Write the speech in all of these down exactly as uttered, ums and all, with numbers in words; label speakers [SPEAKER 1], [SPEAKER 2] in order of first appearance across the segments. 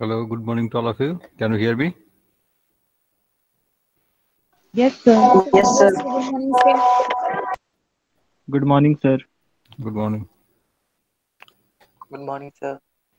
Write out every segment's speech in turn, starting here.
[SPEAKER 1] Hello, good morning to all of you. Can you hear me?
[SPEAKER 2] Yes, sir.
[SPEAKER 3] Yes, sir.
[SPEAKER 4] Yes, good morning, sir.
[SPEAKER 5] Good morning, sir.
[SPEAKER 1] Good morning.
[SPEAKER 3] Good morning, sir.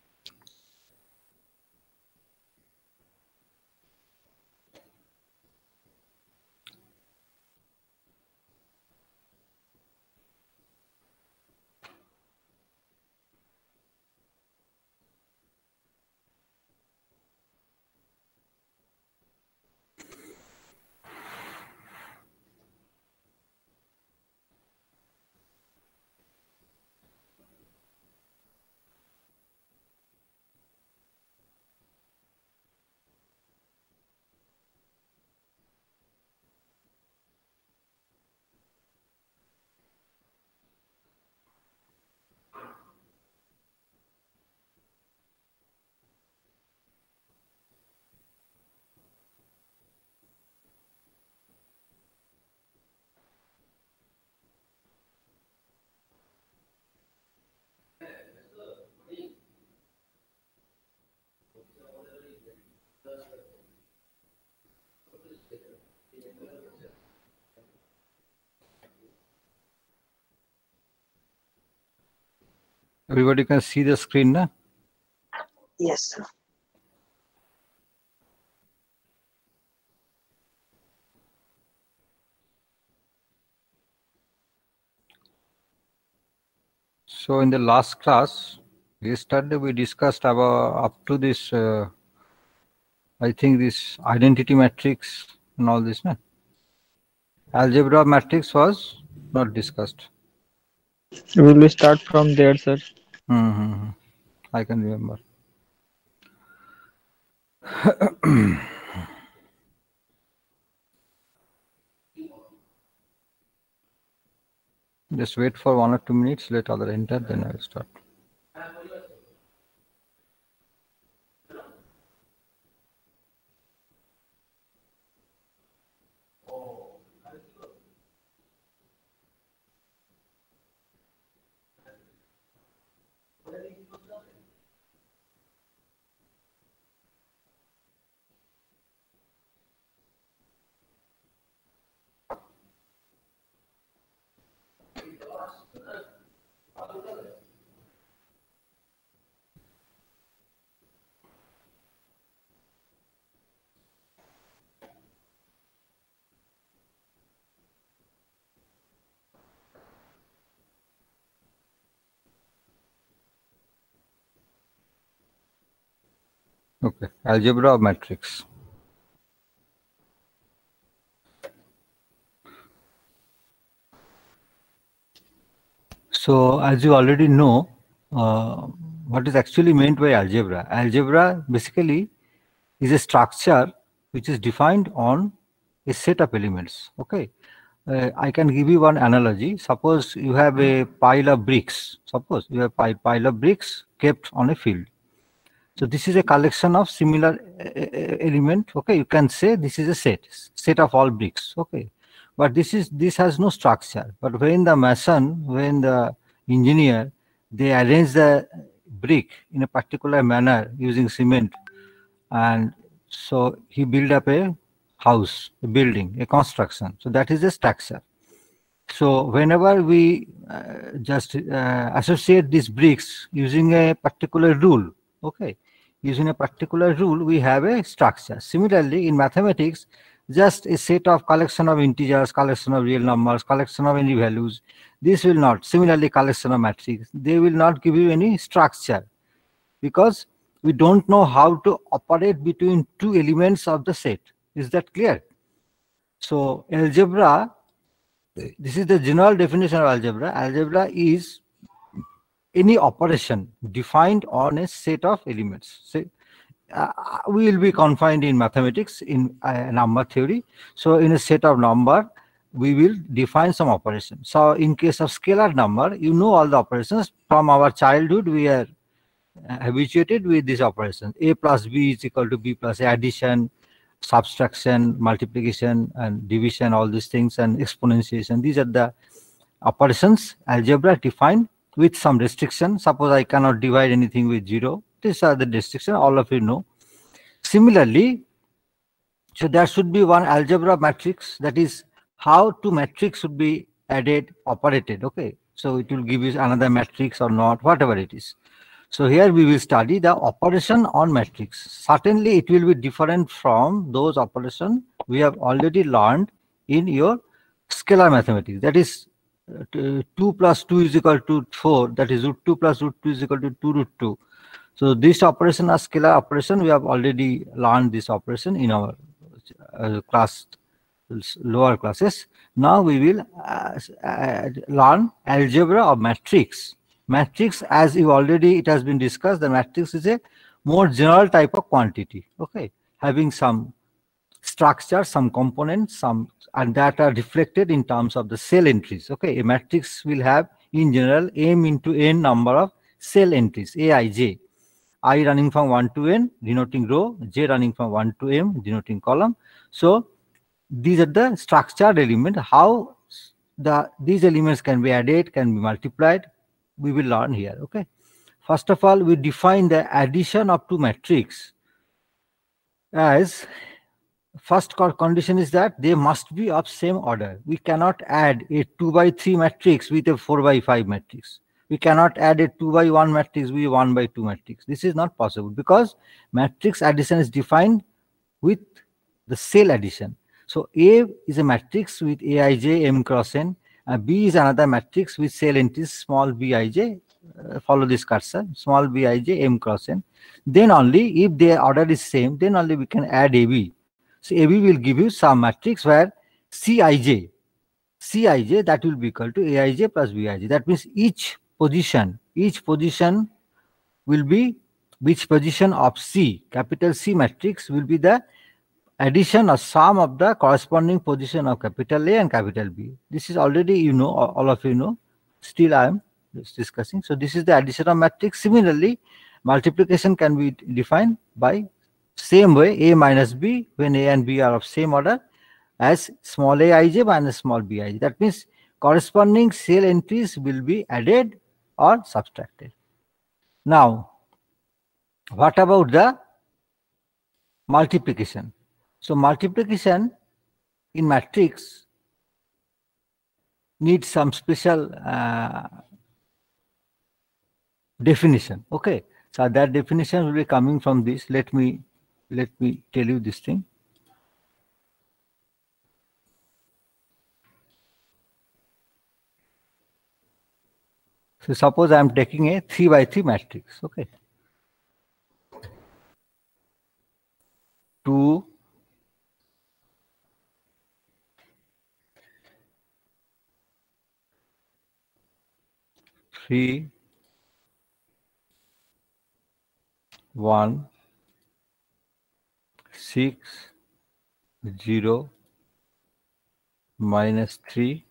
[SPEAKER 1] Everybody can see the screen, na?
[SPEAKER 3] Yes, sir.
[SPEAKER 1] So in the last class, yesterday we discussed about up to this, uh, I think this identity matrix and all this, na? Algebra matrix was not discussed.
[SPEAKER 5] Will we start from there, sir?
[SPEAKER 1] Mm-hmm. I can remember. Just wait for one or two minutes, let other enter, then I will start. Okay, algebra matrix. So as you already know, uh, what is actually meant by algebra? Algebra basically is a structure which is defined on a set of elements. Okay, uh, I can give you one analogy. Suppose you have a pile of bricks. Suppose you have a pile of bricks kept on a field. So this is a collection of similar uh, element. Okay, you can say this is a set, set of all bricks. Okay, but this is this has no structure. But when the mason, when the engineer, they arrange the brick in a particular manner using cement, and so he build up a house, a building, a construction. So that is a structure. So whenever we uh, just uh, associate these bricks using a particular rule, okay, using a particular rule, we have a structure. Similarly, in mathematics, just a set of collection of integers, collection of real numbers, collection of any values, this will not. Similarly, collection of matrix, they will not give you any structure because we don't know how to operate between two elements of the set. Is that clear? So algebra, this is the general definition of algebra. Algebra is any operation defined on a set of elements. So, uh, we will be confined in mathematics in uh, number theory. So in a set of number, we will define some operation. So in case of scalar number, you know all the operations from our childhood. We are uh, habituated with these operations. A plus B is equal to B plus A, addition, subtraction, multiplication, and division, all these things, and exponentiation. These are the operations algebra defined with some restriction. Suppose I cannot divide anything with zero. These are the restriction, all of you know. similarly, so there should be one algebra matrix, that is how two matrix should be added, operated. Okay, so it will give you another matrix or not, whatever it is. So here we will study the operation on matrix. Certainly it will be different from those operations we have already learned in your scalar mathematics. That is uh, two plus two is equal to four, that is root two plus root two is equal to two root two. So this operation, a scalar operation, we have already learned this operation in our uh, class, lower classes. Now we will uh, uh, learn algebra of matrix. Matrix, as you already it has been discussed, the matrix is a more general type of quantity, okay, having some structure, some components, some, and that are reflected in terms of the cell entries. Okay, a matrix will have in general m into n number of cell entries, aij, I running from one to n denoting row, j running from one to m denoting column. So these are the structured element. How the these elements can be added, can be multiplied, we will learn here. Okay, first of all, we define the addition of two matrix as first condition is that they must be of same order. We cannot add a two by three matrix with a four by five matrix. We cannot add a two by one matrix with a one by two matrix. This is not possible because matrix addition is defined with the cell addition. So A is a matrix with aij m cross n, and B is another matrix with cell entries small bij, uh, follow this cursor, small bij m cross n. Then only if their order is same, then only we can add A B. So A B will give you some matrix where Cij, Cij that will be equal to aij plus bij. That means each position, each position will be, which position of C, capital C matrix will be the addition or sum of the corresponding position of capital A and capital B. This is already, you know, all of you know, still I am discussing. So this is the addition of matrix. Similarly, multiplication can be defined by same way, A minus B, when A and B are of same order, as small aij minus small bij. That means corresponding cell entries will be added or subtracted. Now, what about the multiplication? So multiplication in matrix needs some special uh, definition. Okay, so that definition will be coming from this. Let me let me tell you this thing. So suppose I am taking a three by three matrix. Okay, two, three, one, six, zero, minus three,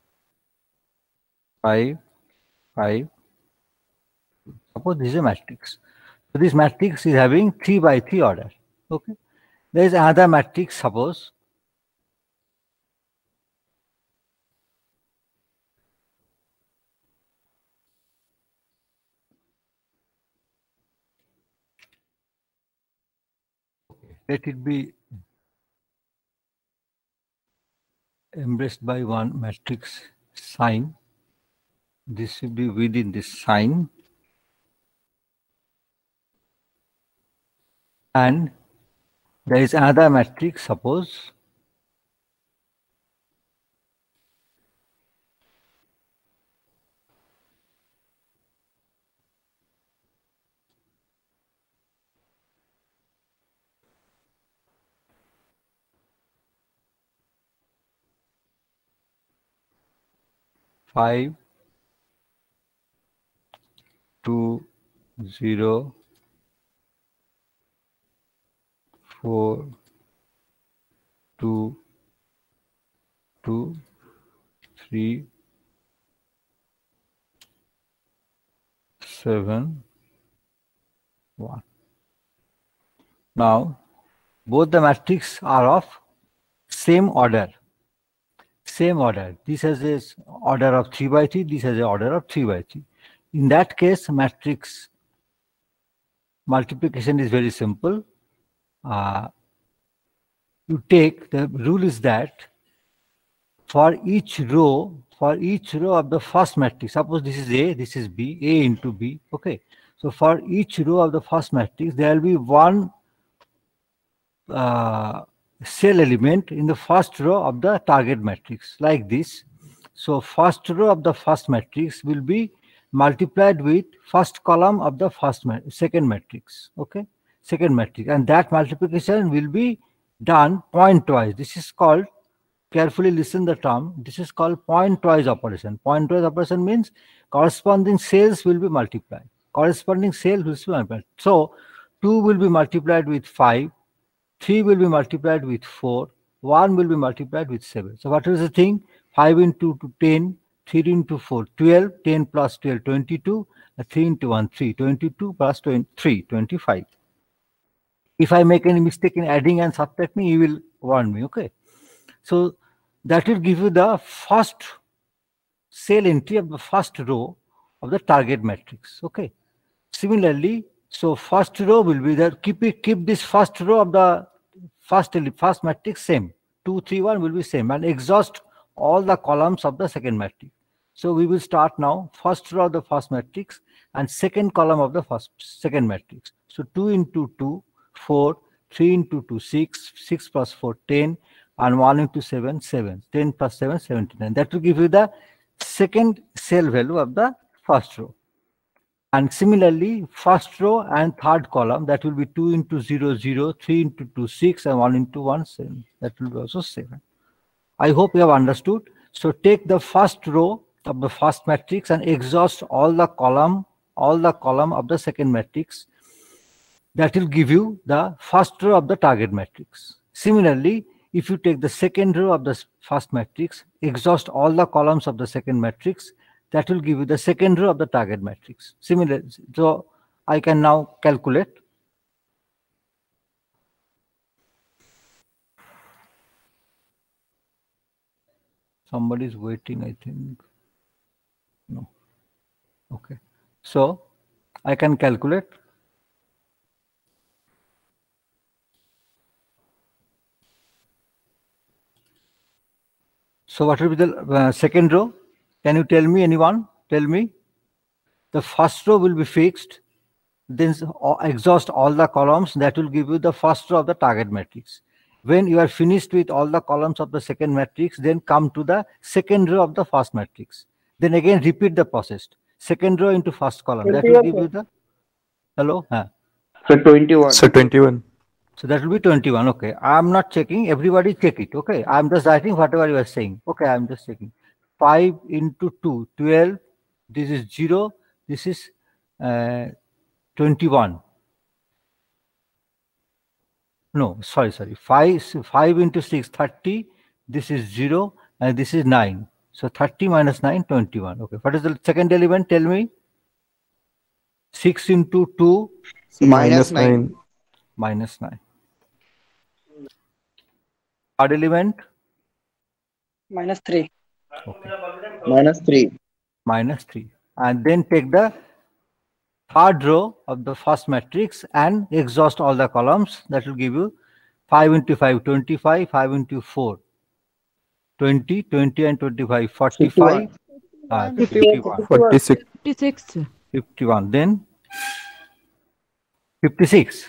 [SPEAKER 1] five, five. Suppose this is a matrix. So this matrix is having three by three order. Okay. There is another matrix, suppose. Let it be embraced by one matrix sign. This should be within this sign. And there is another matrix, suppose. Five, two, zero, four, two, two, three, seven, one. Now, both the matrices are of same order. Same order. This has a order of three by three, this has an order of three by three. In that case, matrix multiplication is very simple. uh, you take, the rule is that for each row, for each row of the first matrix, suppose this is A, this is B, A into B, okay. So for each row of the first matrix, there will be one uh, cell element in the first row of the target matrix, like this. So first row of the first matrix will be multiplied with first column of the first ma second matrix, okay, second matrix, and that multiplication will be done pointwise. This is called, carefully listen the term, this is called pointwise operation. Pointwise operation means corresponding cells will be multiplied. Corresponding cells will be multiplied. So two will be multiplied with five, three will be multiplied with four, one will be multiplied with seven. So what is the thing? five into two, ten, three into four, twelve, ten plus twelve, twenty-two, three into one, three, twenty-two plus twenty-three, twenty-five. If I make any mistake in adding and subtracting, you will warn me, okay? So that will give you the first cell entry of the first row of the target matrix, okay? Similarly, so first row will be that, keep it, keep this first row of the first, first matrix same, two, three, one will be same, and exhaust all the columns of the second matrix. So we will start now, first row of the first matrix and second column of the first second matrix. So two into two, four, three into two, six, six plus four, ten, and one into seven, seven, ten plus seven, seventy-nine. That will give you the second cell value of the first row. And similarly, first row and third column, that will be two into zero, zero, three into two, six, and one into one, seven. That will be also seven. I hope you have understood. So take the first row of the first matrix and exhaust all the column, all the column of the second matrix. That will give you the first row of the target matrix. Similarly, if you take the second row of the first matrix, exhaust all the columns of the second matrix, that will give you the second row of the target matrix. Similar, so I can now calculate. Somebody is waiting, I think. No. Okay. So I can calculate. So what will be the uh, second row? Can you tell me, anyone? Tell me. The first row will be fixed. Then exhaust all the columns. That will give you the first row of the target matrix. When you are finished with all the columns of the second matrix, then come to the second row of the first matrix. Then again repeat the process. Second row into first column. That will give you the... Hello? Huh.
[SPEAKER 2] So twenty-one.
[SPEAKER 4] So twenty-one.
[SPEAKER 1] So that will be twenty-one. Okay. I'm not checking. Everybody check it. Okay. I'm just writing whatever you are saying. Okay. I'm just checking. five into two, twelve. This is zero. This is uh, twenty-one. No, sorry, sorry. five, five into six, thirty. This is zero. And this is nine. So thirty minus nine, twenty-one. Okay. What is the second element? Tell me. six into two.
[SPEAKER 2] Minus nine.
[SPEAKER 1] Minus nine. Third element?
[SPEAKER 3] Minus three.
[SPEAKER 1] Okay.
[SPEAKER 2] Minus three.
[SPEAKER 1] Minus three. And then take the third row of the first matrix and exhaust all the columns. That will give you five into five, twenty-five, five into four, twenty, twenty and twenty-five, forty-five, uh, fifty-one,
[SPEAKER 4] forty-six.
[SPEAKER 6] fifty-six.
[SPEAKER 1] fifty-one, then fifty-six.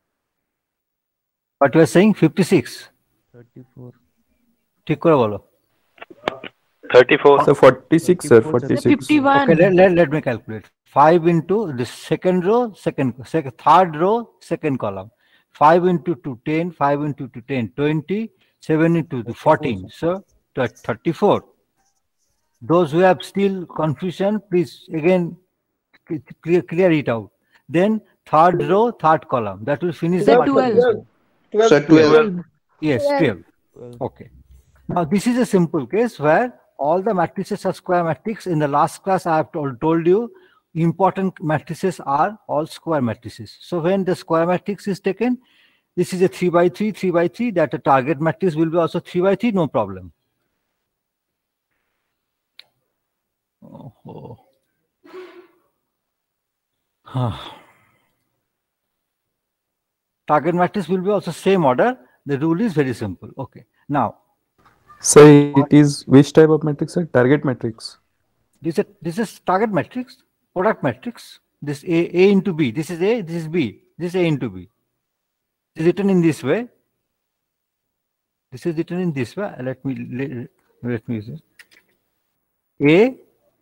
[SPEAKER 1] What you are saying? fifty-six.
[SPEAKER 4] thirty-four.
[SPEAKER 1] ঠিক করে বলো।
[SPEAKER 7] thirty-four.
[SPEAKER 4] So forty-six, sir. forty-six.
[SPEAKER 6] fifty-one.
[SPEAKER 1] Okay, let, let, let me calculate. five into the second row, second, second, third row, second column. five into two, ten, five into two, ten, twenty, seven into two, fourteen. So thirty-four. Those who have still confusion, please again clear, clear it out. Then third row, third column. That will finish the
[SPEAKER 6] twelve.
[SPEAKER 1] multiplication.
[SPEAKER 2] So twelve.
[SPEAKER 1] Yes, twelve. Okay. Now this is a simple case where all the matrices are square matrix. In the last class, I have told, told you important matrices are all square matrices. So when the square matrix is taken, this is a three by three, three by three, that a target matrix will be also three by three, no problem. Oh, oh. target matrix will be also same order. The rule is very simple. Okay. Now,
[SPEAKER 4] So it is which type of matrix, sir? Target matrix.
[SPEAKER 1] this is this is target matrix, product matrix. This A A into B. This is A. This is B. This is A into B. It is written in this way. This is written in this way. Let me let, let me use it. A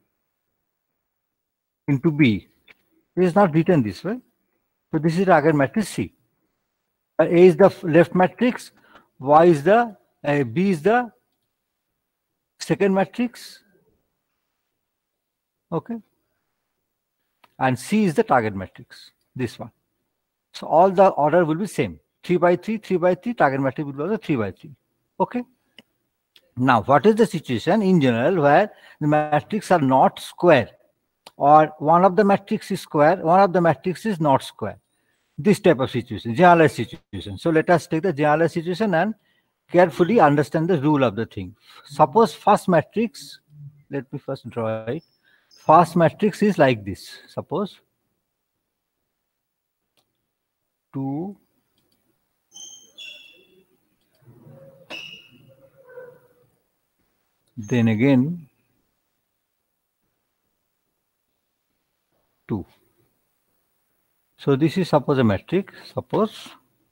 [SPEAKER 1] into B. It is not written this way. So this is target matrix C. A is the left matrix, Y is the uh, B is the second matrix, okay, and C is the target matrix. This one. So all the order will be same. Three by three, three by three. Target matrix will be also three by three. Okay. Now, what is the situation in general where the matrices are not square, or one of the matrix is square, one of the matrix is not square? This type of situation, generalized situation. So let us take the generalized situation and carefully understand the rule of the thing. Suppose first matrix, let me first draw it. First matrix is like this. Suppose two, then again two. So this is suppose a matrix. Suppose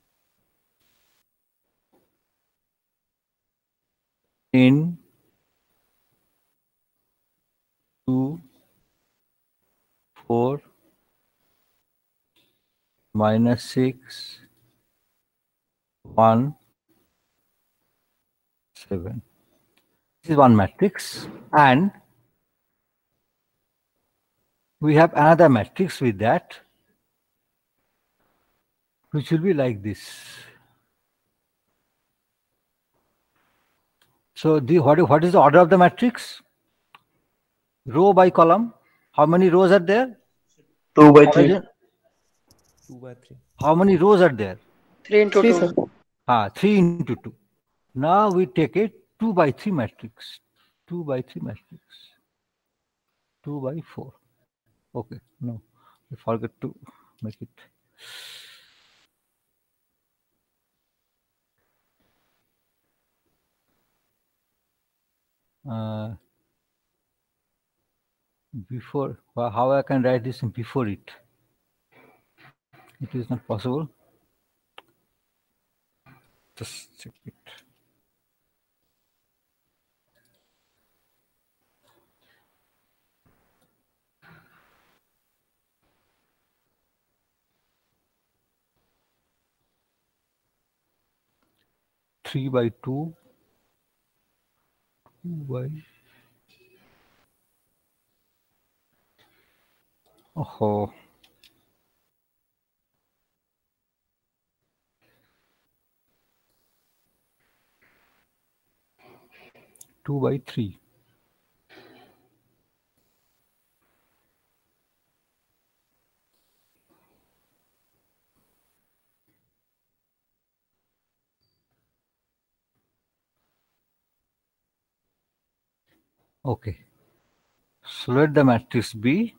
[SPEAKER 1] in two, four, minus six, one, seven. This is one matrix, and we have another matrix with that, which will be like this. So the what, what is the order of the matrix? Row by column. How many rows are there?
[SPEAKER 2] Two by three.
[SPEAKER 4] Two by three.
[SPEAKER 1] How many rows are there?
[SPEAKER 3] three into
[SPEAKER 2] Three,
[SPEAKER 3] two.
[SPEAKER 2] sir.
[SPEAKER 1] Ah, three into two. Now we take a two by three matrix. Two by three matrix. Two by four. Okay, no, we forget to make it. Uh, before, well, how I can write this before it? It is not possible. Just check it. Three by two. Two by. Oh. Two by three. Okay. So let the matrix be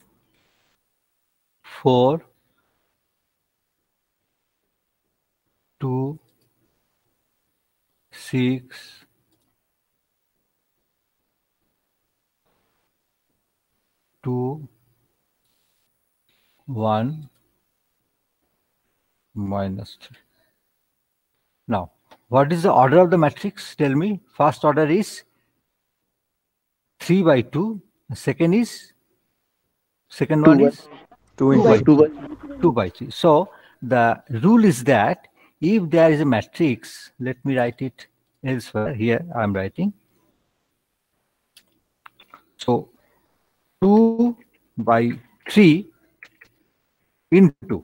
[SPEAKER 1] four, two, six, two, one, minus three. Now, what is the order of the matrix? Tell me. First order is three by two. The second is, second
[SPEAKER 2] Two
[SPEAKER 1] one
[SPEAKER 2] by-
[SPEAKER 1] is
[SPEAKER 4] Two
[SPEAKER 1] two
[SPEAKER 4] into
[SPEAKER 1] by
[SPEAKER 2] Two by
[SPEAKER 1] two by three. So the rule is that if there is a matrix, let me write it elsewhere. Here I am writing. So two by three into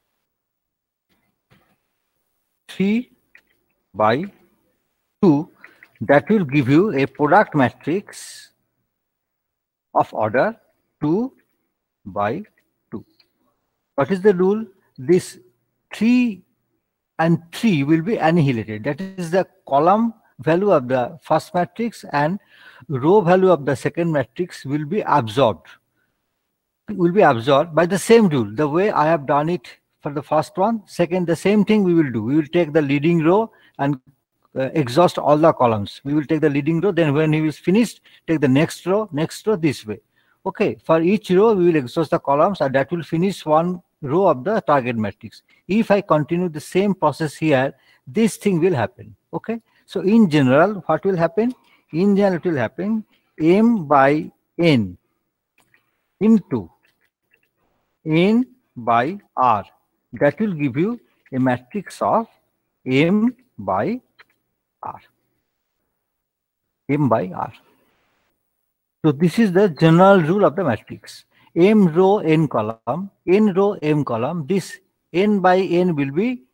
[SPEAKER 1] three by two, that will give you a product matrix of order two by two. What is the rule? This three and three will be annihilated. That is the column value of the first matrix and row value of the second matrix will be absorbed. Will be absorbed by the same rule, the way I have done it for the first one. Second, the same thing we will do. We will take the leading row and uh, exhaust all the columns. We will take the leading row. Then when he is finished, take the next row, next row this way. Okay. For each row, we will exhaust the columns, and that will finish one row of the target matrix. If I continue the same process here, this thing will happen. Okay. So in general, what will happen? In general, it will happen M by N into N by R. That will give you a matrix of M by R. M by R. So this is the general rule of the matrix. M row, N column, N row, M column. This N by N will be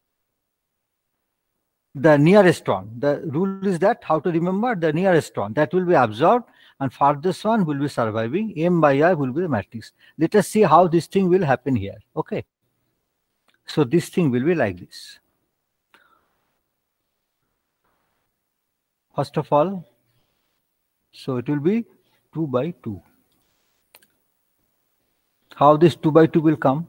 [SPEAKER 1] the nearest one. The rule is that, how to remember, the nearest one that will be absorbed, and farthest one will be surviving. M by R will be the matrix. Let us see how this thing will happen here. Okay. So this thing will be like this. First of all, so it will be two by two. How this two by two will come?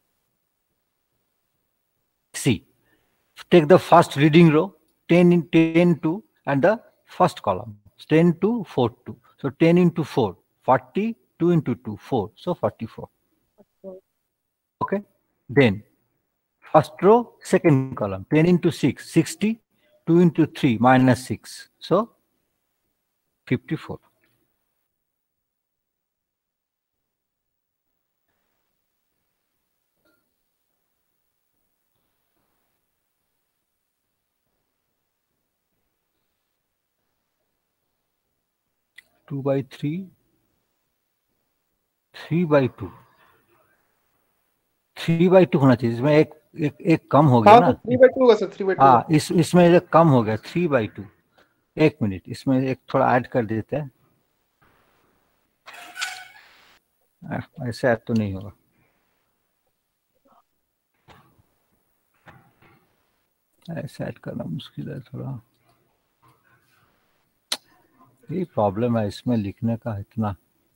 [SPEAKER 1] See. Take the first leading row, ten in ten, two, and the first column, ten, two, four, two. So ten into four, forty, two into two, four. So forty-four. Okay. Then first row, second column, ten into six, sixty, two into three, minus six. So fifty-four. two by three, three by two, three by two होना चाहिए. इसमें एक एक एक कम हो गया ना.
[SPEAKER 6] three by two होगा सर. three by two.
[SPEAKER 1] हाँ, इस इसमें एक कम हो गया. three by two. एक मिनट, इसमें एक थोड़ा ऐड कर देते हैं. ऐसे ऐड तो नहीं होगा. ऐसे ऐड करना मुश्किल है थोड़ा. ये प्रॉब्लम है इसमें लिखने का इतना.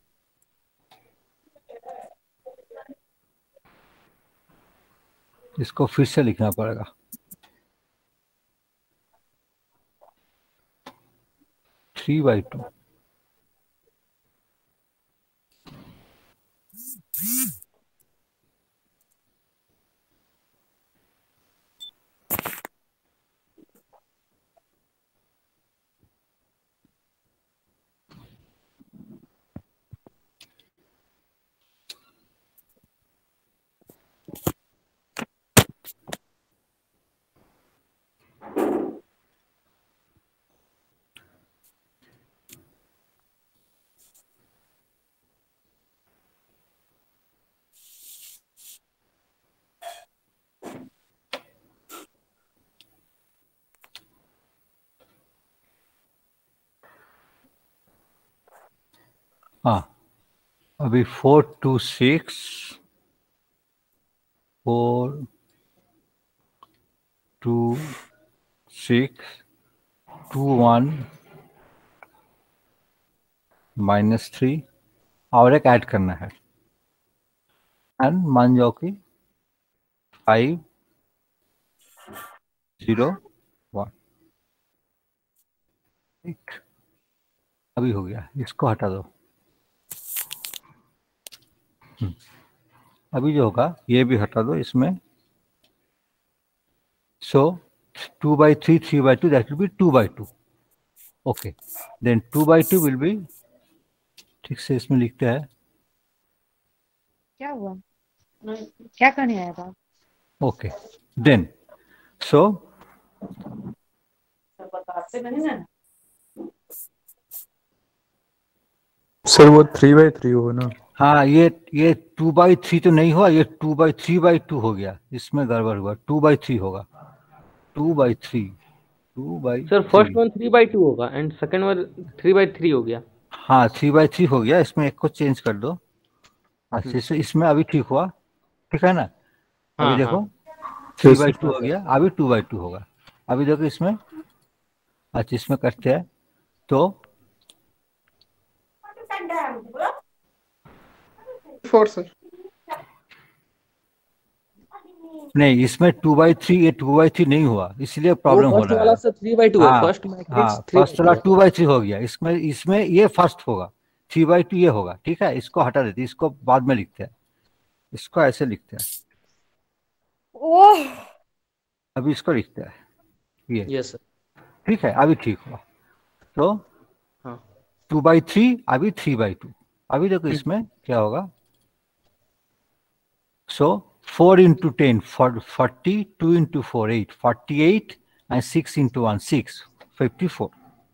[SPEAKER 1] इसको फिर से लिखना पड़ेगा. Three by two. हाँ, अभी four two six, four two six, two one, minus three, और एक ऐड करना है. एंड मान जाओ कि फाइव जीरो वन. ठीक, अभी हो गया. इसको हटा दो. अभी जो होगा ये भी हटा दो इसमें. So two by three, three by two, that will be two by two. Okay, then two by two will be, ठीक से इसमें लिखते हैं.
[SPEAKER 8] क्या हुआ, क्या करने आया था?
[SPEAKER 1] ओके, देन सो
[SPEAKER 4] सर वो थ्री बाई थ्री होगा ना.
[SPEAKER 1] हाँ, ये ये टू बाई थ्री तो नहीं हुआ, ये two by three by two हो गया. इसमें गड़बड़ हुआ. टू बाई थ्री होगा. Two by three, two by.
[SPEAKER 9] Sir first one three by two होगा and second one three by three हो गया.
[SPEAKER 1] हाँ, थ्री बाई थ्री हो गया. इसमें एक को चेंज कर दो. अच्छा, इसमें इसमें अभी ठीक हुआ. ठीक है ना. अभी
[SPEAKER 9] हाँ,
[SPEAKER 1] देखो
[SPEAKER 9] हाँ.
[SPEAKER 1] थ्री बाई टू हो गया. अभी टू बाई टू होगा. अभी देखो इसमें. अच्छा, इसमें करते हैं तो
[SPEAKER 6] फोर सर.
[SPEAKER 1] नहीं, इसमें टू बाई थ्री ये टू बाई थ्री नहीं हुआ, इसलिए प्रॉब्लम हो
[SPEAKER 9] फर्स्ट
[SPEAKER 1] रहा
[SPEAKER 9] वाला
[SPEAKER 1] है।
[SPEAKER 9] सर थ्री बाई टू है,
[SPEAKER 1] हाँ
[SPEAKER 9] फर्स्ट मैट्रिक्स
[SPEAKER 1] हाँ,
[SPEAKER 9] थ्री
[SPEAKER 1] फर्स्ट वाला टू बाई थ्री हो गया, इसमें इसमें ये फर्स्ट होगा, थ्री बाई टू ये होगा, ठीक है। इसको हटा देते, इसको बाद में लिखते हैं, इसको ऐसे लिखते हैं,
[SPEAKER 8] ओह
[SPEAKER 1] अभी इसको लिखते हैं ये,
[SPEAKER 9] यस सर।
[SPEAKER 1] ठीक है, अभी ठीक हुआ। तो
[SPEAKER 9] हाँ
[SPEAKER 1] टू बाई थ्री अभी थ्री बाई टू, अभी देखो इसमें क्या होगा। So four into ten forty, two into four eight, forty eight and six into one six, fifty four.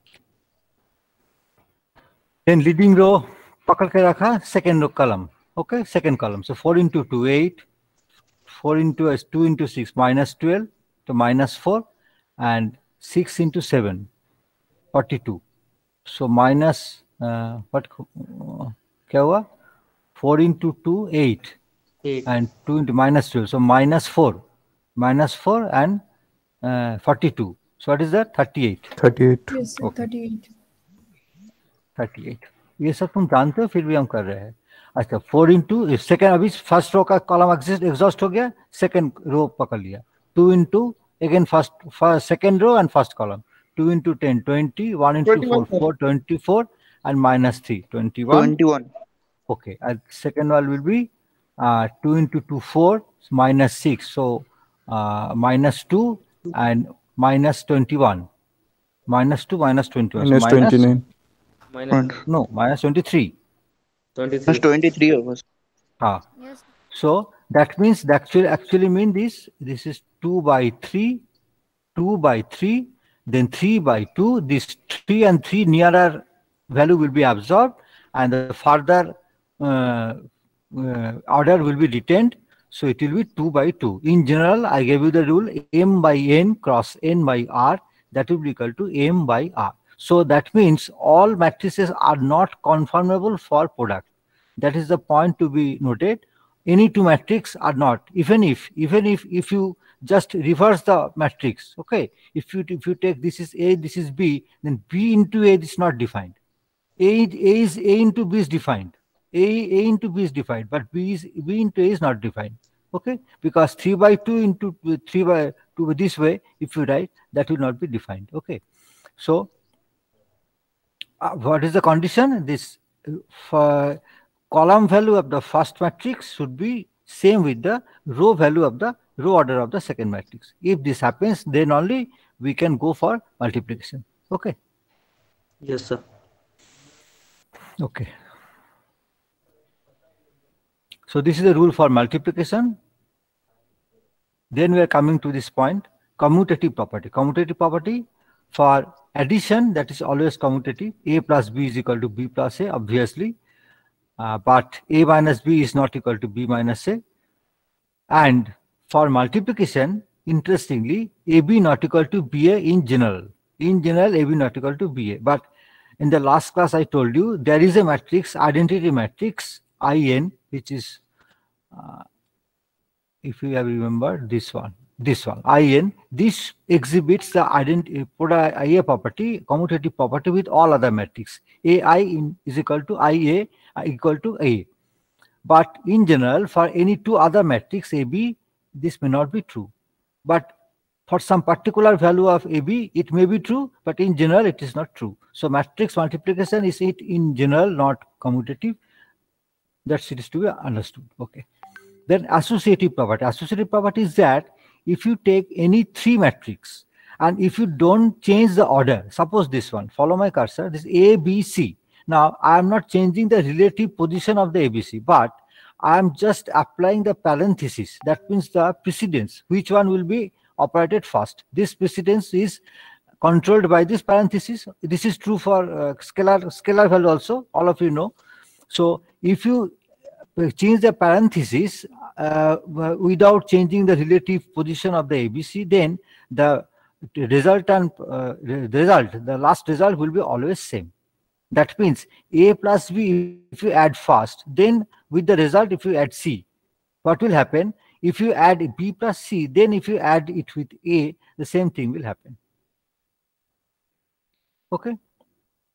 [SPEAKER 1] Then leading row पकड़ के रखा, second row column, okay, second column. So four into two eight, four into two into six minus twelve, तो minus four, and six into seven forty two, so minus what क्या हुआ, four into two eight
[SPEAKER 9] eight
[SPEAKER 1] and two into minus twelve, so minus four, minus four and uh, forty-two. So what is that? thirty-eight.
[SPEAKER 4] thirty-eight.
[SPEAKER 6] Yes, sir,
[SPEAKER 1] Okay.
[SPEAKER 6] thirty-eight.
[SPEAKER 1] thirty-eight. ये सब तुम जानते हो, फिर भी हम कर रहे हैं। अच्छा, फोर इंटू सेकेंड, अभी फर्स्ट रो का कॉलम एग्जॉस्ट हो गया, सेकेंड रो पकड़ लिया, two into again first second row and first column, two into ten twenty, one into four four twenty four and minus three twenty one.
[SPEAKER 2] twenty-one.
[SPEAKER 1] Okay, and second one will be uh, two into two, four, minus six, so uh, minus two and minus twenty-one. Minus two, minus twenty-one. So
[SPEAKER 4] Minus twenty-nine.
[SPEAKER 9] minus
[SPEAKER 1] No, minus twenty-three.
[SPEAKER 2] Plus
[SPEAKER 9] twenty-three.
[SPEAKER 2] twenty-three of us.
[SPEAKER 1] Ah.
[SPEAKER 8] yes
[SPEAKER 1] So that means that actually actually mean this. This is two by three, two by three, then three by two. This three and three nearer value will be absorbed, and the further uh, uh, order will be retained. So it will be two by two. In general, I gave you the rule m by n cross n by r, that will be equal to m by r. So that means all matrices are not conformable for product. That is the point to be noted. Any two matrix are not, even if even if if you just reverse the matrix, okay, if you if you take this is A, this is B, then B into A is not defined. A, A is A into B is defined. A, A into B is defined, but B is B into A is not defined. Okay, because three by two into three by two this way, if you write, that will not be defined. Okay, so uh, what is the condition? This uh, for column value of the first matrix should be same with the row value of the row order of the second matrix. If this happens, then only we can go for multiplication. Okay.
[SPEAKER 9] Yes, sir.
[SPEAKER 1] Okay. So this is the rule for multiplication. Then we are coming to this point, commutative property. Commutative property for addition, that is always commutative. A plus B is equal to B plus A, obviously. Uh, but A minus B is not equal to B minus A. And for multiplication, interestingly, A B not equal to B A in general. In general, A B not equal to B A. But in the last class, I told you there is a matrix, identity matrix, I N, which is, uh, if you have remembered, this one, this one, I N. This exhibits the identity, put a I A property, commutative property with all other matrix. A I in, is equal to I A equal to A. But in general, for any two other matrix A B, this may not be true. But for some particular value of A B, it may be true, but in general, it is not true. So matrix multiplication is it in general, not commutative. That's it is to be understood. Okay. Then associative property. Associative property is that if you take any three matrix and if you don't change the order, suppose this one, follow my cursor, this A, B, C. Now, I am not changing the relative position of the A B C, but I am just applying the parenthesis. That means the precedence. Which one will be operated first? This precedence is controlled by this parenthesis. This is true for uh, scalar, scalar value also, all of you know. So, if you change the parenthesis uh, without changing the relative position of the A B C, then the resultant uh, result, the last result will be always same. That means A plus B, if you add first, then with the result, if you add C, what will happen? If you add B plus C, then if you add it with A, the same thing will happen. Okay.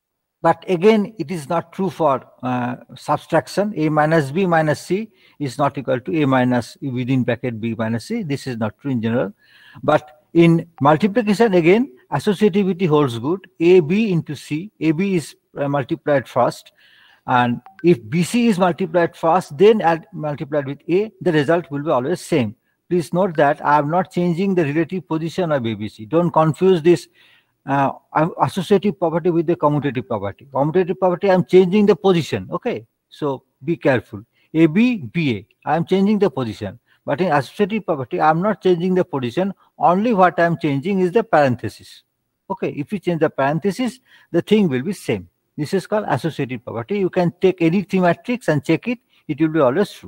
[SPEAKER 1] But again, it is not true for uh, subtraction. A minus B minus C is not equal to A minus within bracket B minus C. This is not true in general. But in multiplication, again, associativity holds good. A B into C. A B is uh, multiplied first. And if B C is multiplied first, then add multiplied with A, the result will be always same. Please note that I am not changing the relative position of A B C. Don't confuse this uh, associative property with the commutative property. Commutative property, I am changing the position. Okay, so be careful. A B, B A, I am changing the position. But in associative property, I am not changing the position. Only what I am changing is the parenthesis. Okay, if you change the parenthesis, the thing will be same. This is called associative property. You can take any three matrix and check it. It will be always true.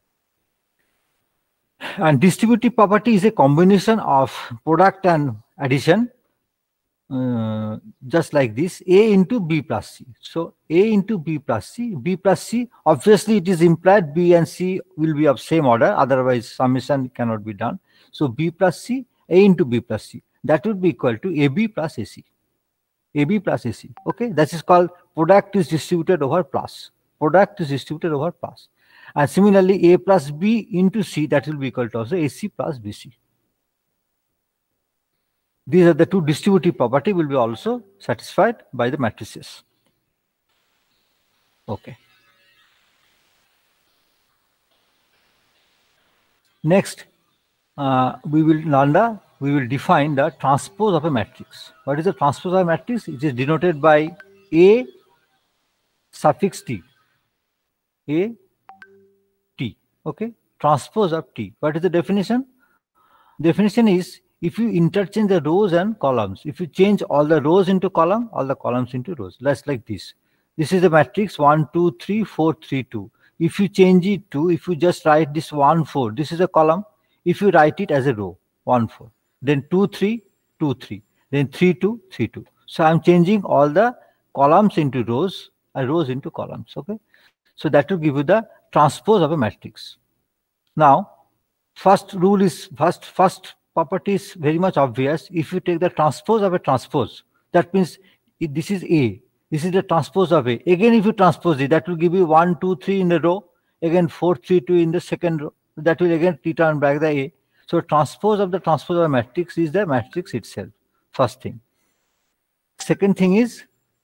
[SPEAKER 1] And distributive property is a combination of product and addition, uh, just like this, A into B plus C. So A into B plus C, B plus C, obviously it is implied B and C will be of same order, otherwise summation cannot be done. So B plus C, A into B plus C, that would be equal to A B plus A C. A B plus A C. Okay, that is called product is distributed over plus. Product is distributed over plus. And similarly, A plus B into C, that will be equal to also A C plus B C. These are the two distributive property will be also satisfied by the matrices. Okay. Next, uh, we will learn the we will define the transpose of a matrix. What is the transpose of a matrix? It is denoted by A suffix T. A T. Okay. Transpose of T. What is the definition? Definition is if you interchange the rows and columns. If you change all the rows into column, all the columns into rows. That's like this. This is the matrix one, two, three, four, three, two. If you change it to, if you just write this one, four, this is a column. If you write it as a row, one, four. Then two, three, two, three, then three, two, three, two. So I'm changing all the columns into rows and rows into columns. Okay. So that will give you the transpose of a matrix. Now, first rule is first, first property is very much obvious. If you take the transpose of a transpose, that means if this is A. This is the transpose of A. Again, if you transpose it, that will give you one, two, three in the row. Again, four, three, two in the second row. That will again return back the A. So transpose of the transpose of a matrix is the matrix itself. First thing. Second thing is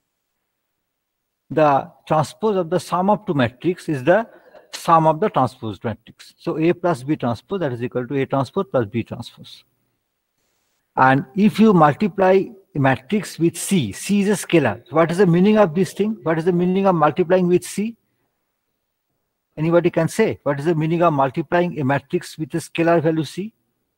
[SPEAKER 1] the transpose of the sum of two matrix is the sum of the transposed matrix. So A plus B transpose, that is equal to A transpose plus B transpose. And if you multiply a matrix with C, C is a scalar. What is the meaning of this thing? What is the meaning of multiplying with C? Anybody can say, what is the meaning of multiplying a matrix with a scalar value C?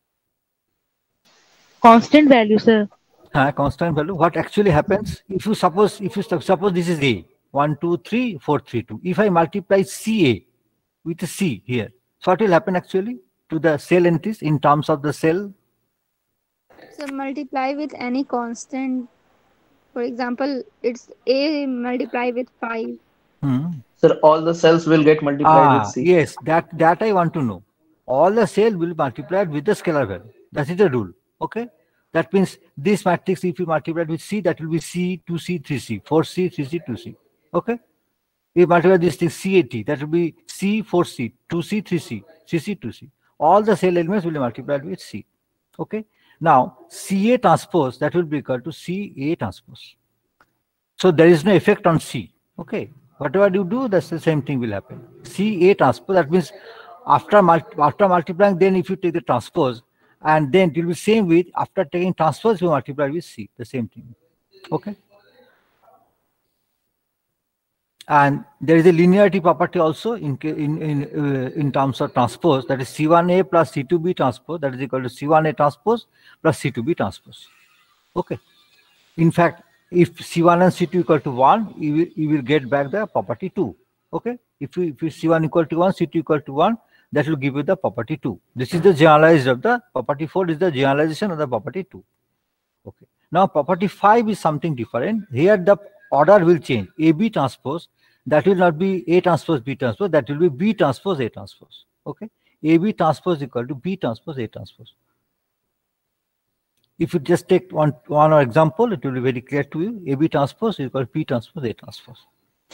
[SPEAKER 8] Constant value, sir.
[SPEAKER 1] Uh, constant value. What actually happens? If you suppose, if you suppose this is A, one, two, three, four, three, two. If I multiply C A with a C here, so what will happen actually to the cell entries in terms of the cell?
[SPEAKER 8] So multiply with any constant. For example, it's A multiply with five.
[SPEAKER 1] Hmm.
[SPEAKER 2] Sir, all the cells will get multiplied
[SPEAKER 1] Ah,
[SPEAKER 2] with C.
[SPEAKER 1] yes, that, that I want to know. All the cell will be multiplied with the scalar value. That is the rule. Okay. That means this matrix, if you multiply it with C, that will be C, two C, three C, four C, three C, two C. Okay. If you multiply this thing C A T, that will be C, four C, two C, three C, three C, two C. All the cell elements will be multiplied with C. Okay. Now, C A transpose, that will be equal to C A transpose. So there is no effect on C. Okay. Whatever you do, that's the same thing will happen. C A transpose, that means after, multi after multiplying, then if you take the transpose, and then it will be same with, after taking transpose, you multiply with C, the same thing. Okay. And there is a linearity property also in in in, uh, in terms of transpose, that is C one A plus C two B transpose, that is equal to C one A transpose plus C two B transpose. Okay. In fact, if C one and C two equal to one, you will, you will get back the property two. Okay. If you, if you C one equal to one, C two equal to one, that will give you the property two. This is the generalized of the property four is the generalization of the property two. Okay. Now property five is something different. Here the order will change. A B transpose, that will not be A transpose B transpose, that will be B transpose A transpose. Okay. A B transpose equal to B transpose A transpose. if you just take one one example, it will be very clear to you. A B transpose is equal to P transpose A transpose.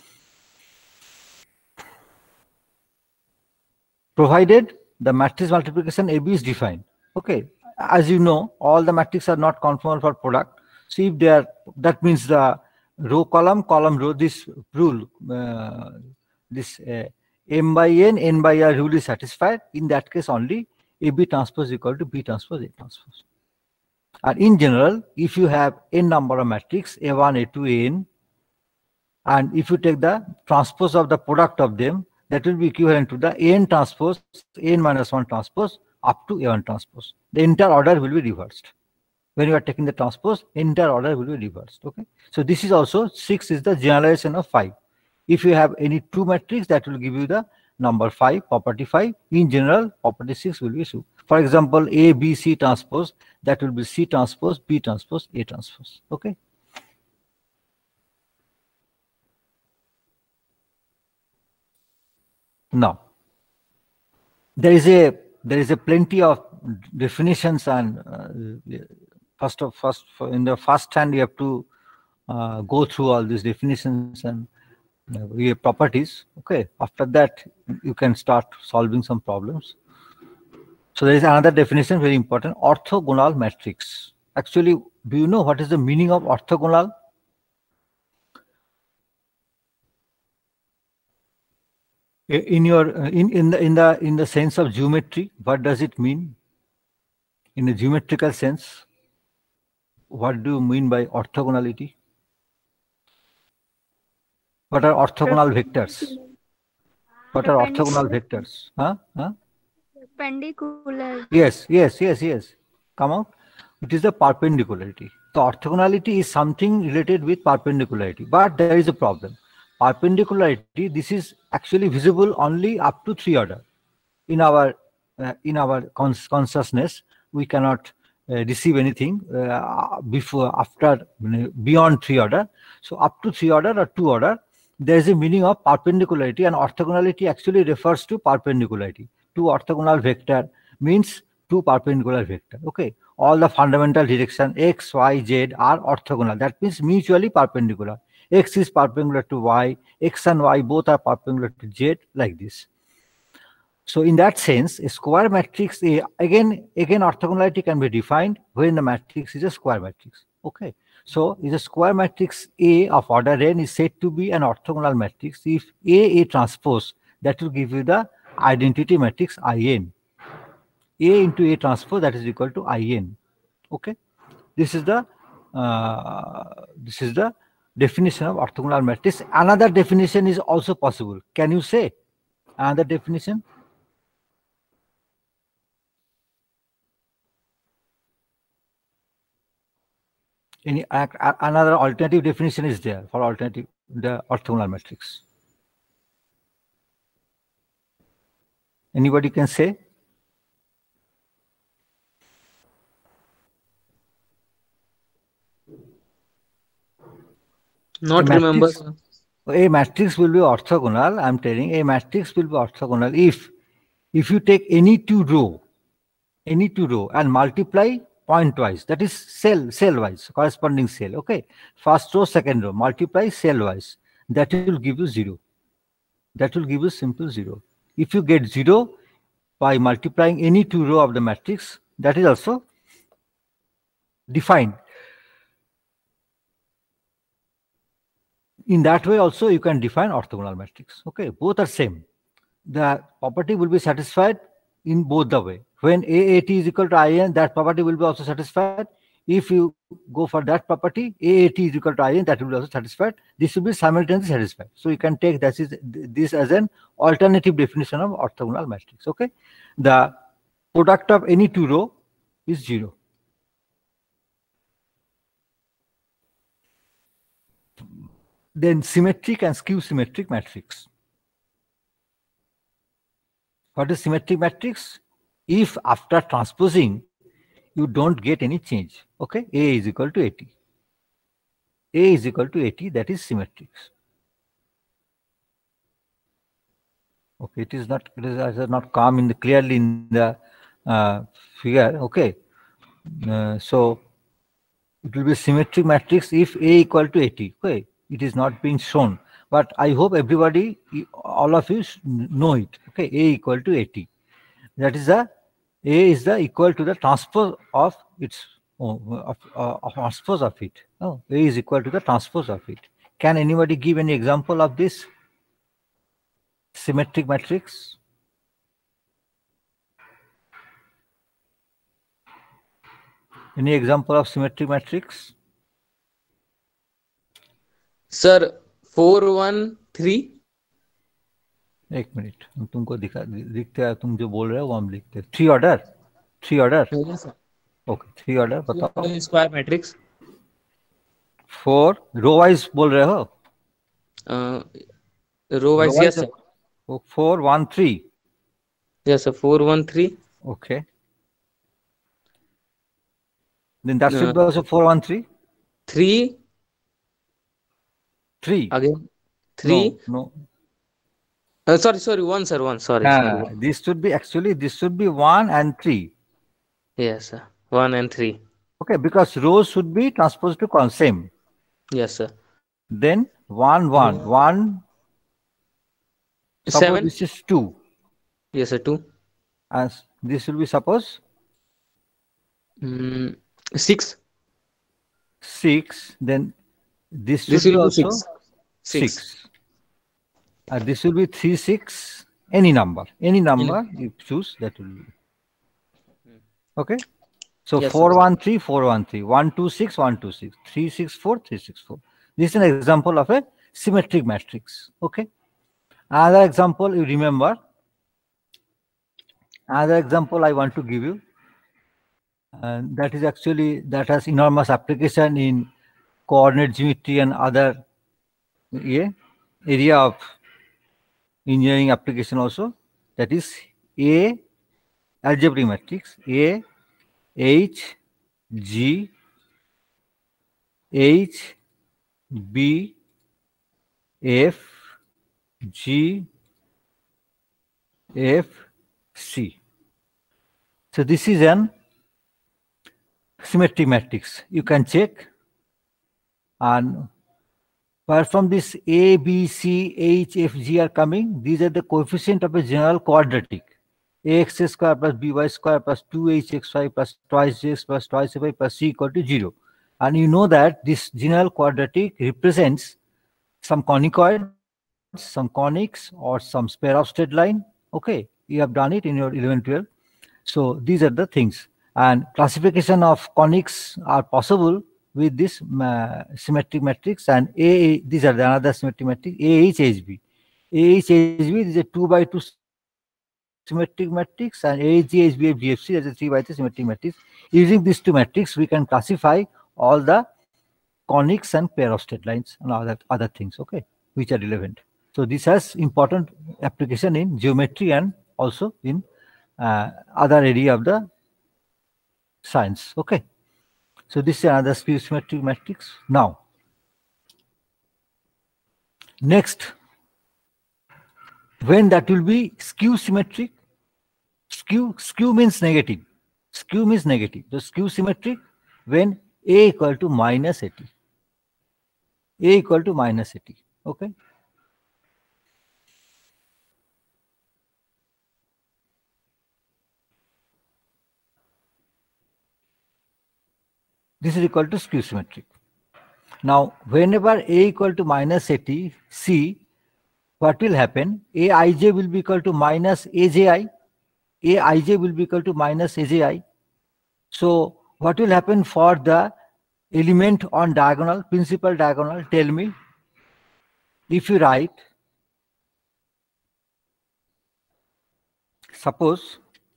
[SPEAKER 1] Provided the matrix multiplication A B is defined. Okay, as you know, all the matrices are not conformal for product. So if they are, that means the row column, column row, this rule, uh, this uh, M by N, N by R rule is satisfied. In that case only, A B transpose is equal to B transpose A transpose. And in general, if you have n number of matrix A one, A two, A n, and if you take the transpose of the product of them, that will be equivalent to the A n transpose, A n minus one transpose up to A one transpose. The entire order will be reversed. When you are taking the transpose, entire order will be reversed. Okay. So this is also six is the generalization of five. If you have any two matrix, that will give you the number five, property five. In general, property six will be true. For example, A, B, C transpose, that will be C transpose, B transpose, A transpose. Okay. Now, there is a there is a plenty of definitions, and uh, first of first in the first hand you have to uh, go through all these definitions and uh, properties. Okay. After that, you can start solving some problems. So there is another definition, very important, orthogonal matrix. Actually, do you know what is the meaning of orthogonal? In your in in the in the in the sense of geometry, what does it mean? In a geometrical sense, what do you mean by orthogonality? What are orthogonal vectors? What are orthogonal vectors? Huh? Huh?
[SPEAKER 8] Perpendicular.
[SPEAKER 1] Yes, yes, yes, yes. Come out. It is the perpendicularity. The orthogonality is something related with perpendicularity, but there is a problem. Perpendicularity, this is actually visible only up to three order. In our uh, in our cons consciousness, we cannot uh, receive anything uh, before, after, beyond three order. So up to three order or two order, there is a meaning of perpendicularity, and orthogonality actually refers to perpendicularity. Two orthogonal vector means two perpendicular vector. Okay, all the fundamental direction x, y, z are orthogonal. That means mutually perpendicular. X is perpendicular to y, x and y both are perpendicular to z, like this. So in that sense, a square matrix A, again, again orthogonality can be defined when the matrix is a square matrix. Okay. So is a square matrix A of order n is said to be an orthogonal matrix if A A transpose, that will give you the identity matrix I n. A into A transpose, that is equal to I n. Okay. This is the uh, this is the definition of orthogonal matrix. Another definition is also possible. Can you say another definition? Any uh, another alternative definition is there for alternative the orthogonal matrix? Anybody can say?
[SPEAKER 9] Not
[SPEAKER 1] a
[SPEAKER 9] remember.
[SPEAKER 1] Matrix, a matrix will be orthogonal. I'm telling a matrix will be orthogonal if if you take any two row, any two row and multiply pointwise. That is cell cell wise, corresponding cell. Okay, first row, second row, multiply cell wise. That will give you zero. That will give you simple zero. If you get zero by multiplying any two row of the matrix, that is also defined. In that way also you can define orthogonal matrix. Okay, both are same. The property will be satisfied in both the way. When A A T is equal to I n, that property will be also satisfied. If you go for that property, A A T is equal to I n, that will be also satisfied. This will be simultaneously satisfied. So you can take this, is, this as an alternative definition of orthogonal matrix. Okay, the product of any two row is zero. Then symmetric and skew symmetric matrix. What is symmetric matrix? If after transposing you don't get any change. Okay, A is equal to A T. A is equal to A T, that is symmetric. Okay, it is not it is, it is not come in the clearly in the uh, figure. Okay, uh, so it will be symmetric matrix if A equal to eighty. Okay, it is not being shown, but I hope everybody, all of you know it. Okay, A equal to eighty. That is the A is the equal to the transpose of its oh, of, uh, of transpose of it. Oh, A is equal to the transpose of it. Can anybody give any example of this symmetric matrix? Any example of symmetric matrix?
[SPEAKER 9] Sir, four one three.
[SPEAKER 1] एक minute, हम तुमको दिखा लिखते हैं, तुम जो बोल रहे हो वो हम लिखते हैं. Three order, three order. Okay, three order बताओ.
[SPEAKER 9] Square matrix.
[SPEAKER 1] Four row wise बोल रहे हो?
[SPEAKER 9] Row wise, yes sir.
[SPEAKER 1] Four one three.
[SPEAKER 9] Yes sir, four one three.
[SPEAKER 1] Okay. Then that should be also four one three.
[SPEAKER 9] Three.
[SPEAKER 1] Three.
[SPEAKER 9] Again. Three.
[SPEAKER 1] No. no.
[SPEAKER 9] Uh, sorry, sorry, one, sir, one. Sorry.
[SPEAKER 1] Uh,
[SPEAKER 9] sorry.
[SPEAKER 1] This should be actually this should be one and three.
[SPEAKER 9] Yes, sir. One and three.
[SPEAKER 1] Okay, because rows should be transposed to con same.
[SPEAKER 9] Yes, sir.
[SPEAKER 1] Then one one
[SPEAKER 9] Mm.
[SPEAKER 1] one. Suppose
[SPEAKER 9] Seven.
[SPEAKER 1] this is two.
[SPEAKER 9] Yes, sir. Two.
[SPEAKER 1] And this will be suppose
[SPEAKER 9] Mm, six.
[SPEAKER 1] six. Then this should
[SPEAKER 9] This
[SPEAKER 1] be
[SPEAKER 9] will be
[SPEAKER 1] also
[SPEAKER 9] six. Six.
[SPEAKER 1] six. And this will be three six. Any number, any number you choose, that will be. Okay. So
[SPEAKER 9] Yes,
[SPEAKER 1] four
[SPEAKER 9] sir.
[SPEAKER 1] one three four one three one two six one two six three six four three six four. This is an example of a symmetric matrix. Okay. Another example you remember. Another example I want to give you, and that is actually that has enormous application in coordinate geometry and other yeah, area of engineering application also. That is A algebraic matrix A H G H B F G F C. So this is an symmetric matrix. You can check, and where from this A, B, C, H, F, G are coming, these are the coefficient of a general quadratic. Ax square plus by square plus two h x y plus twice x plus twice y plus c equal to zero. And you know that this general quadratic represents some conicoid, some conics, or some pair of straight line. Okay, you have done it in your eleven twelve. So these are the things. And classification of conics are possible with this uh, symmetric matrix. And A, these are the another symmetric matrix, A H H B. A H H B is a two by two symmetric matrix, and A H G H B F G F C is a three by three symmetric matrix. Using these two matrices, we can classify all the conics and pair of straight lines and other, other things, okay, which are relevant. So this has important application in geometry and also in uh, other area of the science, okay. So this is another symmetric matrix. Now, next, when that will be skew symmetric, skew, skew means negative. Skew means negative. The skew symmetric when A equal to minus eighty. A equal to minus eighty, okay. This is equal to skew symmetric. Now, whenever A equal to minus eighty, C, what will happen? A ij will be equal to minus Aji. A ij will be equal to minus Aji. So, what will happen for the element on diagonal, principal diagonal? Tell me. If you write, suppose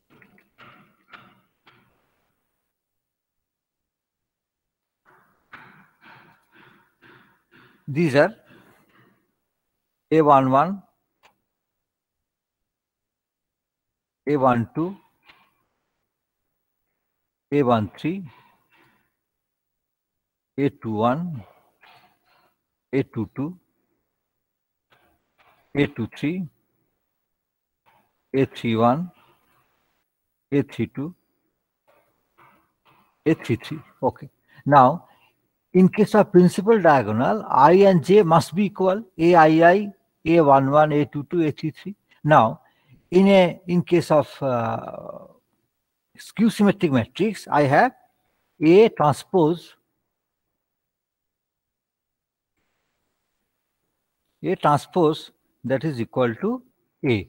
[SPEAKER 1] these are A one one, A one two, A one three, A two one, A two two, A two three, A three one, A three two, A three three. Okay. Now, in case of principal diagonal, I and j must be equal, A I I, A one one, A two two, A three three. Now, in a in case of uh, skew symmetric matrix, I have A transpose A transpose that is equal to A.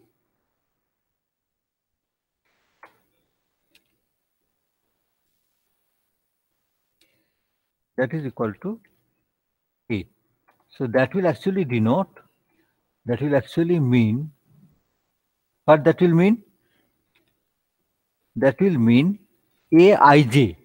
[SPEAKER 1] That is equal to A. So that will actually denote, that will actually mean, what that will mean? That will mean A I J.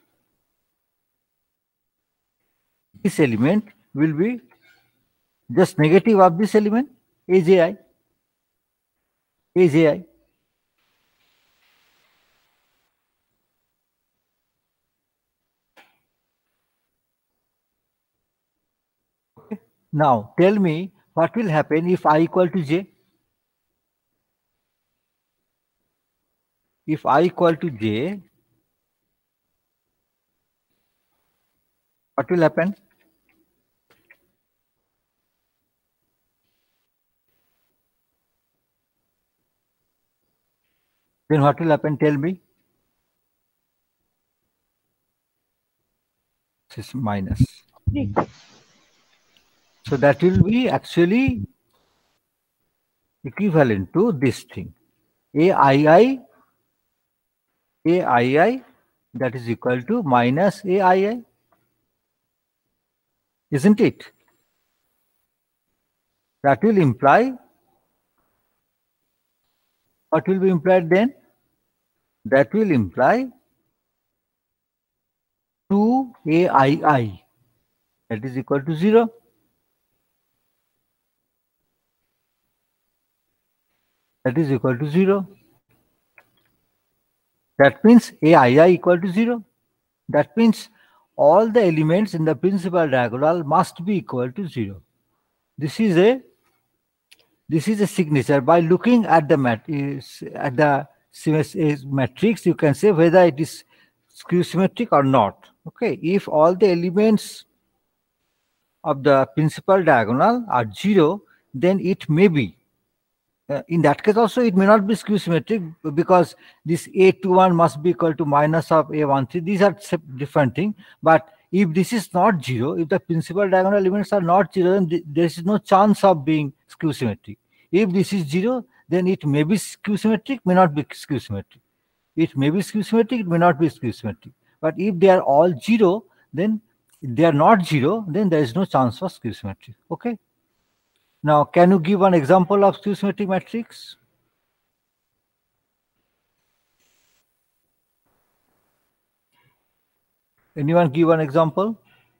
[SPEAKER 1] This element will be just negative of this element, A J I. A J I. Okay. Now tell me what will happen if I equal to J. If I equal to J, what will happen? Then what will happen? Tell me. This is minus. So that will be actually equivalent to this thing. A I I, A I I, that is equal to minus A I I. Isn't it? That will imply, what will be implied then? That will imply two A I I, that is equal to zero. That is equal to zero. That means A I I equal to zero. That means all the elements in the principal diagonal must be equal to zero. This is a this is a signature. By looking at the mat at the matrix, you can say whether it is skew symmetric or not. Okay, if all the elements of the principal diagonal are zero, then it may be. Uh, in that case also it may not be skew symmetric, because this A two one must be equal to minus of A one three. These are different things. But if this is not zero, if the principal diagonal elements are not zero, then th there is no chance of being skew symmetric. If this is zero, then it may be skew symmetric, may not be skew symmetric. It may be skew symmetric, it may not be skew symmetric. But if they are all zero, then if they are not zero, then there is no chance for skew symmetric. Okay. Now, can you give one example of skew symmetric matrix? Anyone give an example?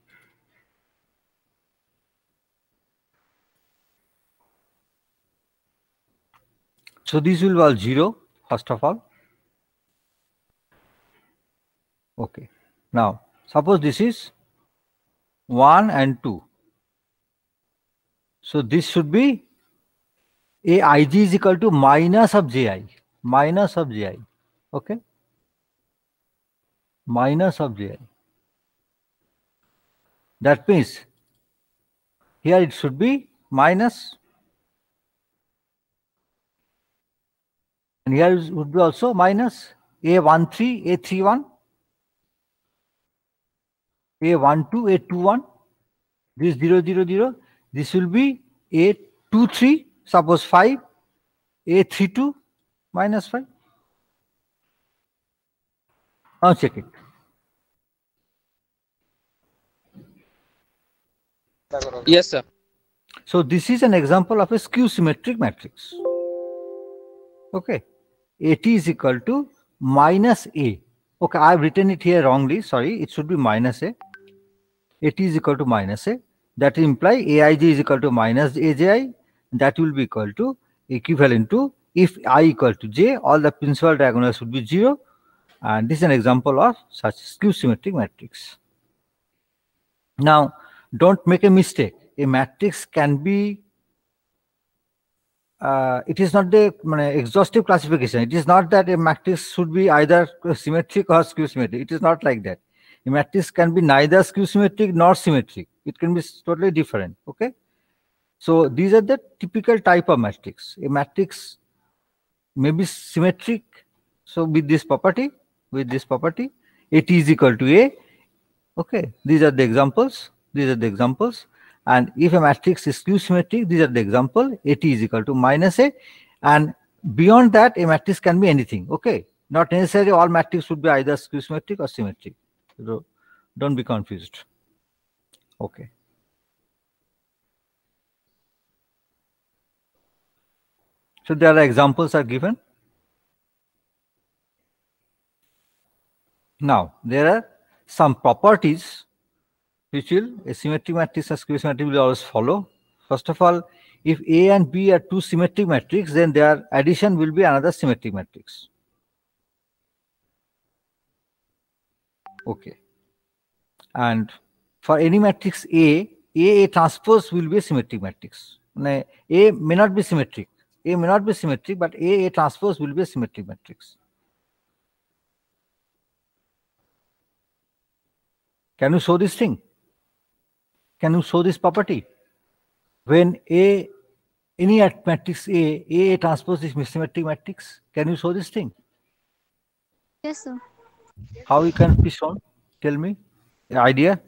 [SPEAKER 1] So these will be all zero, first of all. Okay. Now, suppose this is one and two. So this should be A I J is equal to minus of J I. Minus of J I. Okay. Minus of J I. That means here it should be minus. And here it would be also minus A one three, A three one, A one two, A two one. This zero zero zero. This will be A two three, suppose five, A three two, minus five. Now check it.
[SPEAKER 6] Yes, sir.
[SPEAKER 1] So this is an example of a skew symmetric matrix. Okay. At is equal to minus A. Okay, I have written it here wrongly. Sorry, it should be minus A. At is equal to minus A. That imply A I J is equal to minus A J I. That will be equal to equivalent to, if I equal to J, all the principal diagonals would be zero. And this is an example of such skew symmetric matrix. Now, don't make a mistake. A matrix can be, uh, it is not the uh, exhaustive classification. It is not that a matrix should be either symmetric or skew symmetric. It is not like that. A matrix can be neither skew symmetric nor symmetric. It can be totally different. Okay. So these are the typical type of matrix. A matrix may be symmetric. So with this property, with this property, it is equal to A. Okay. These are the examples. These are the examples. And if a matrix is skew symmetric, these are the example. At is equal to minus A. And beyond that, a matrix can be anything. Okay. Not necessarily all matrix should be either skew symmetric or symmetric. So don't be confused. Okay. So there are examples are given. Now there are some properties which will a symmetric matrix and skew symmetric will always follow. First of all, if A and B are two symmetric matrix, then their addition will be another symmetric matrix. Okay. And for any matrix A, A, A transpose will be a symmetric matrix. A may not be symmetric. A may not be symmetric, but A, A transpose will be a symmetric matrix. Can you show this thing? Can you show this property? When A, any matrix A, A, A transpose is symmetric matrix. Can you show this thing?
[SPEAKER 8] Yes, sir.
[SPEAKER 1] How you can be shown? Tell me the idea.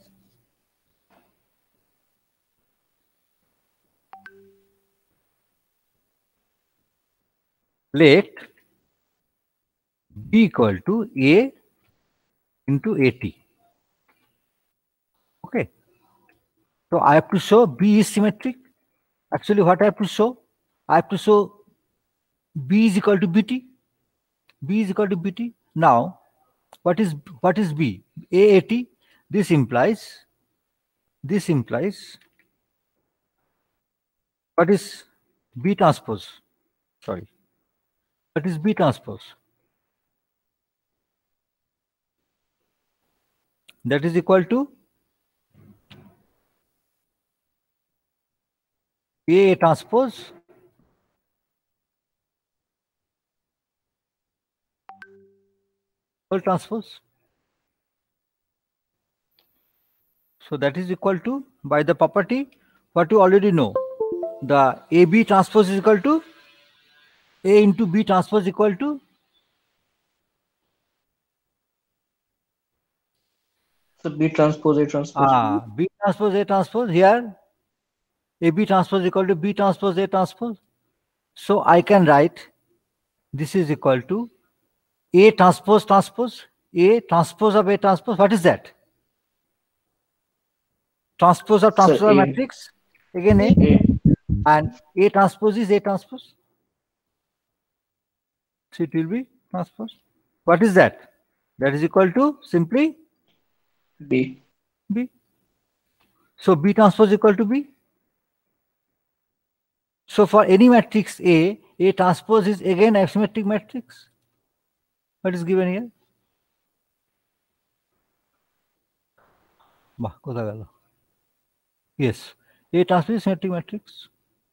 [SPEAKER 1] Let B equal to A into AT. Okay. So I have to show B is symmetric. Actually, what I have to show? I have to show B is equal to B T. B is equal to B T. Now, what is what is B? A A T. This implies. This implies. What is B transpose? Sorry. What is B transpose? That is equal to A transpose transpose. So that is equal to, by the property, what you already know. The A B transpose is equal to A into B transpose equal to
[SPEAKER 2] So B transpose A transpose.
[SPEAKER 1] ah, B transpose A transpose. Here A B transpose equal to B transpose A transpose. So I can write this is equal to A transpose transpose, A transpose of A transpose. What is that? Transpose of transpose
[SPEAKER 2] So
[SPEAKER 1] of
[SPEAKER 2] A.
[SPEAKER 1] matrix. Again A.
[SPEAKER 2] A.
[SPEAKER 1] And A transpose is A transpose. So it will be transpose. What is that? That is equal to simply
[SPEAKER 2] B.
[SPEAKER 1] B. So B transpose equal to B. So for any matrix A, A transpose is again a symmetric matrix. What is given here? Yes, A transpose is symmetric matrix.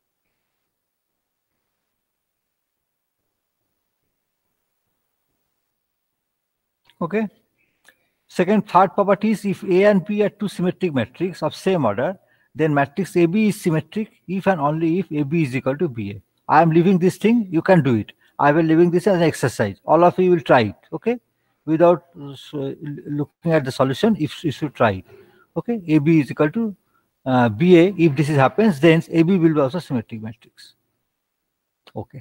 [SPEAKER 1] Okay. Second, third property is if A and B are two symmetric matrices of same order, then matrix A B is symmetric if and only if A B is equal to B A. I am leaving this thing, you can do it. I will leaving this as an exercise. All of you will try it, okay? Without uh, looking at the solution, if you should try it. Okay, A B is equal to uh, B A. If this is happens, then A B will be also symmetric matrix. Okay.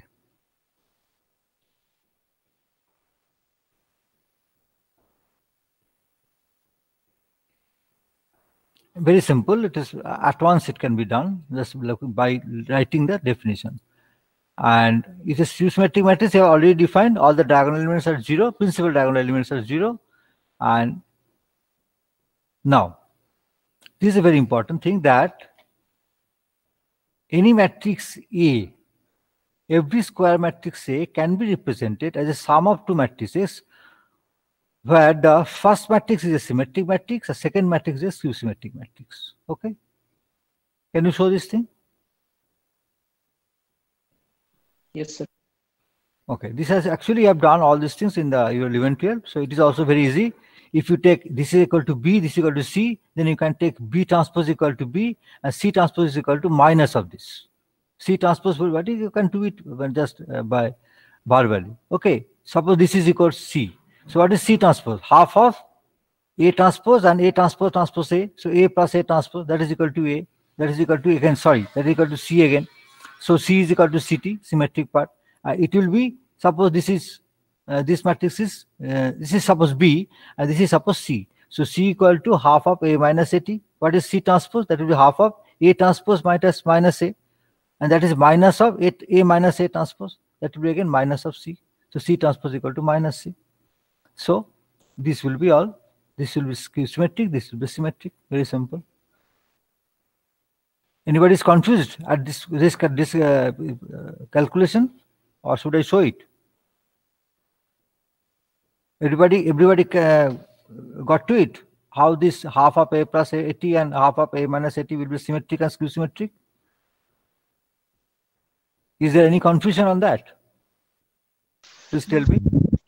[SPEAKER 1] Very simple. It is at once it can be done just by writing the definition. And it is symmetric matrix. You have already defined all the diagonal elements are zero. Principal diagonal elements are zero. And now, this is a very important thing that any matrix A, every square matrix A can be represented as a sum of two matrices, where the first matrix is a symmetric matrix, the second matrix is a skew symmetric matrix. Okay. Can you show this thing?
[SPEAKER 2] Yes, sir.
[SPEAKER 1] Okay. This has actually, you have done all these things in the your eleven twelve. So it is also very easy. if you take this is equal to B, this is equal to C, then you can take B transpose equal to B and C transpose is equal to minus of this. C transpose, what is, you can do it just uh, by bar value. Okay, suppose this is equal to C. So what is C transpose? Half of A transpose and A transpose transpose A. So A plus A transpose, that is equal to A. That is equal to, again, sorry, that is equal to C again. So C is equal to C T, symmetric part. Uh, it will be, suppose this is, uh, this matrix is, uh, this is suppose B and this is suppose C. So C equal to half of A minus A T. What is C transpose? That will be half of A transpose minus minus A. And that is minus of A, A minus A transpose. That will be again minus of C. So C transpose equal to minus C. So this will be all. This will be symmetric. This will be symmetric. Very simple. Anybody is confused at this this, this uh, uh, calculation, or should I show it? Everybody, everybody uh, got to it. How this half of A plus A T and half of A minus A T will be symmetric and skew symmetric? Is there any confusion on that? Please tell me.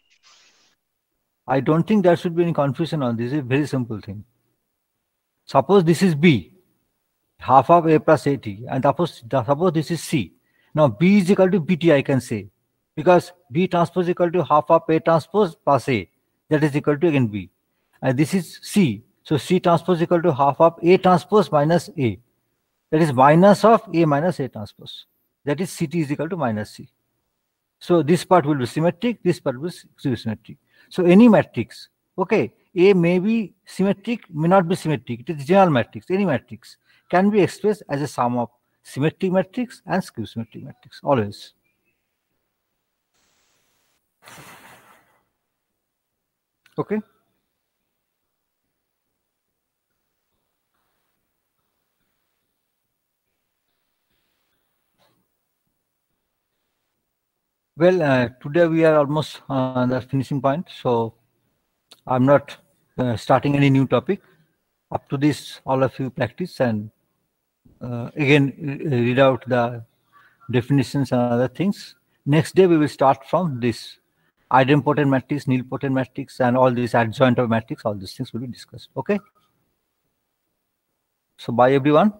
[SPEAKER 1] I don't think there should be any confusion on this. It's a very simple thing. Suppose this is B, half of A plus A T, and suppose, suppose this is C. Now B is equal to B T, I can say, because B transpose is equal to half of A transpose plus A. That is equal to again B. And this is C. So C transpose is equal to half of A transpose minus A. That is minus of A minus A transpose. That is C T is equal to minus C. So this part will be symmetric, this part will be symmetric. So any matrix, okay, A may be symmetric, may not be symmetric. It is general matrix. Any matrix can be expressed as a sum of symmetric matrix and skew symmetric matrix, always. Okay. Well, uh, today we are almost on the finishing point, so I'm not uh, starting any new topic. Up to this, all of you practice and uh, again read out the definitions and other things. Next day we will start from this idempotent matrix, nilpotent matrix, and all these adjoint of matrix. All these things will be discussed. Okay. So bye everyone.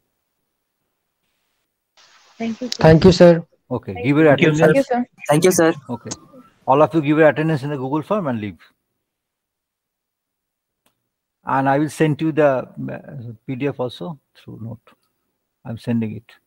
[SPEAKER 8] Thank you. Sir.
[SPEAKER 2] Thank you, sir.
[SPEAKER 1] Okay, give your attendance.
[SPEAKER 8] Thank you, sir.
[SPEAKER 10] Thank you, sir.
[SPEAKER 1] Okay, all of you give your attendance in the Google form and leave. And I will send you the P D F also through note. I'm sending it.